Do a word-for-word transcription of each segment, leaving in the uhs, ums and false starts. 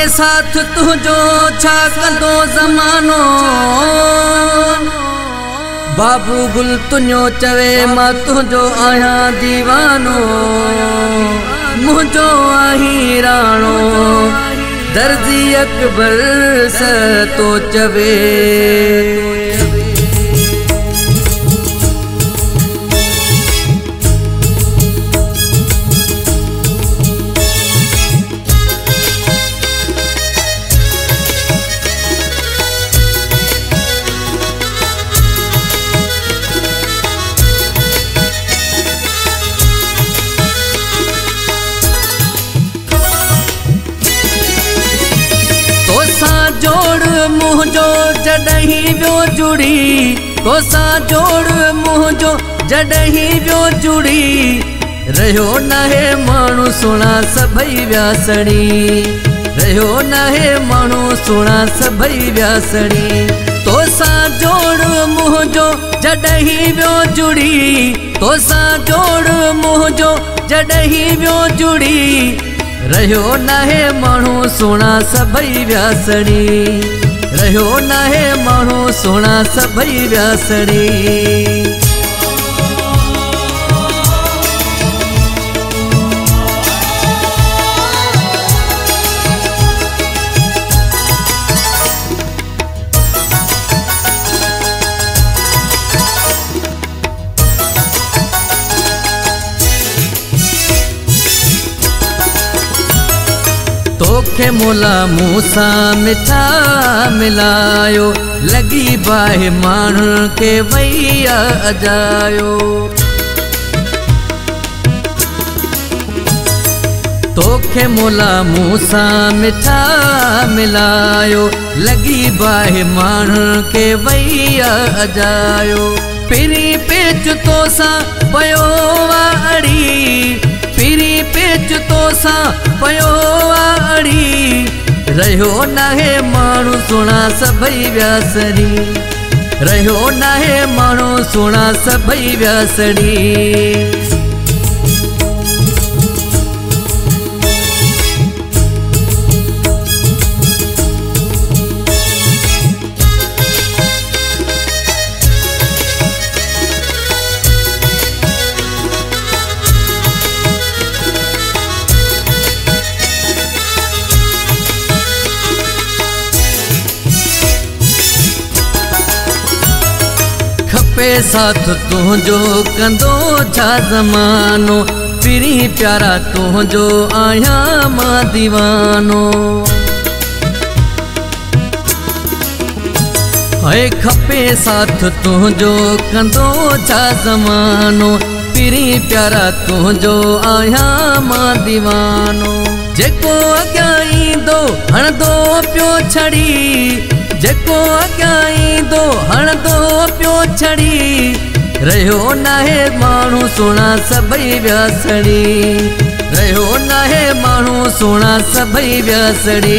साथ तुझो छा कंदो ज़मानो बाबू गुल तुझो चवे मां तुझो आहियां दीवानो मुझो आही राणो दर्जी अकबर स तो चवे जोड़ मुझो जडही व्यो जुड़ी तोसा जोड़ मुझो जडही व्यो जुड़ी रहो न है मानू सुना सभई व्यासड़ी रहो न है मानू सुना सभई व्यासड़ी तोसा जोड़ मुझो जडही व्यो जुड़ी तोसा जोड़ मुझो जडही व्यो जुड़ी रहो न है मानू सुना सभई व्यासड़ी रहो न है मानू सुना सभई व्यासड़ी तोखे मोला मूसा मिठा मिलायो लगी बाहे मान के वैया अजायो तोखे मोला मूसा मिठा मिलायो लगी बाहे मान के वैया अजायो पिरी पेच तोसा पयो वाड़ी पिरी पेच तोसा पयो वाड़ी रहो न है मानू सुना सभई व्यासड़ी रहो न है मानू सुना सभई व्यासड़ी खपे साथ तुझो कंदो छा ज़मानो पिरी प्यारा तुझो आहियां मां दीवानो है खपे साथ तुझो कंदो छा ज़मानो पिरी प्यारा तुझो आहियां मां दीवानो जेको अॻियां ईंदो हणंदो पियो छड़ी जेको अॻियां ईंदो हणंदो पियो छड़ी रहो न है मानू सुना सभई व्यासड़ी रहो न है मानू सुना सभई व्यासड़ी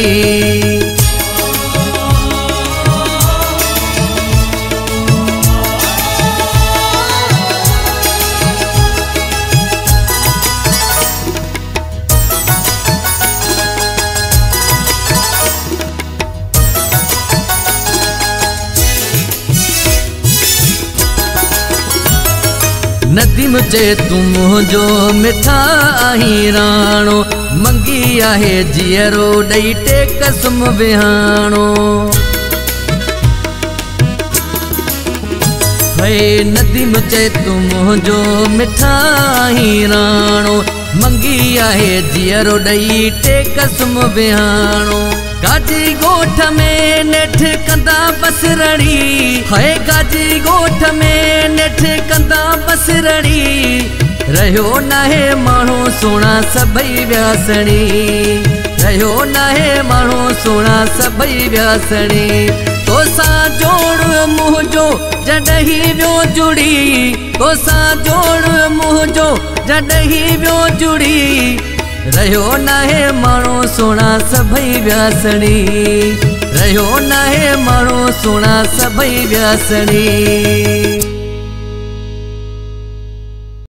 नदीम चे तू मुझो मिठा आही राणो मंगी आहे जीअरो ॾेई टे कसम विहाणो है नदीम चे तू मुझो मिठा आही राणो मंगी आहे जीअरो ॾेई टे कसम विहाणो गाजी गोठ में नेठ कंदा बसरड़ी है गाजी गोठ में नेठ कंदा बसरड़ी रहो न है मानू सुना सभई व्यासड़ी रहो न है मानू सुना सभई व्यासड़ी तोसा जोड़ मुझो जडही व्यो जुड़ी तोसा जोड़ मुझो जडही व्यो जुड़ी रहो न है मानू सुना सभई व्यासड़ी रहो न है मानू सुना सभई व्यासड़ी।